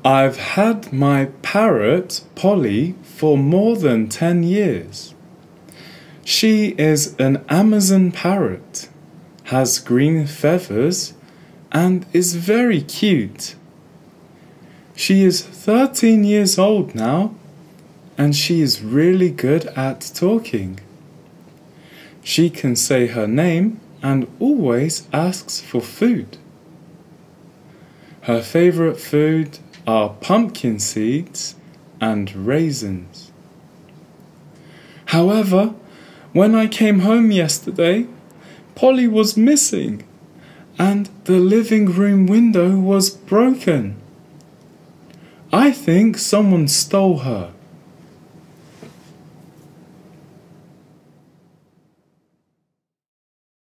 I've had my parrot, Polly, for more than 10 years. She is an Amazon parrot, has green feathers, and is very cute. She is 13 years old now, and she is really good at talking. She can say her name and always asks for food. Her favorite food are pumpkin seeds and raisins. However, when I came home yesterday, Polly was missing and the living room window was broken. I think someone stole her.